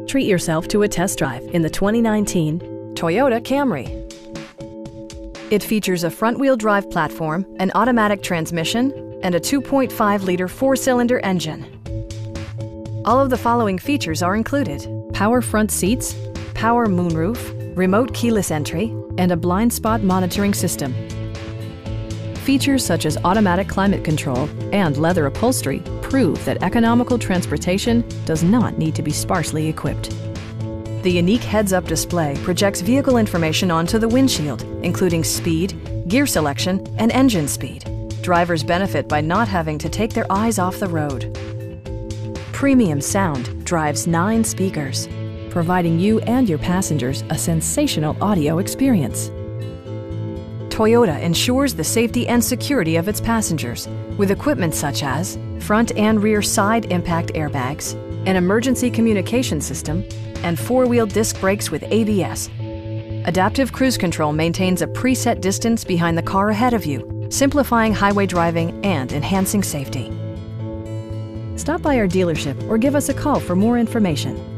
Treat yourself to a test drive in the 2019 Toyota Camry. It features a front-wheel drive platform, an automatic transmission, and a 2.5-liter four-cylinder engine. All of the following features are included: power front seats, power moonroof, remote keyless entry, and a blind spot monitoring system. Features such as automatic climate control and leather upholstery prove that economical transportation does not need to be sparsely equipped. The unique heads-up display projects vehicle information onto the windshield, including speed, gear selection, and engine speed. Drivers benefit by not having to take their eyes off the road. Premium sound drives 9 speakers, providing you and your passengers a sensational audio experience. Toyota ensures the safety and security of its passengers with equipment such as front and rear side impact airbags, an emergency communication system, and 4-wheel disc brakes with ABS. Adaptive Cruise Control maintains a preset distance behind the car ahead of you, simplifying highway driving and enhancing safety. Stop by our dealership or give us a call for more information.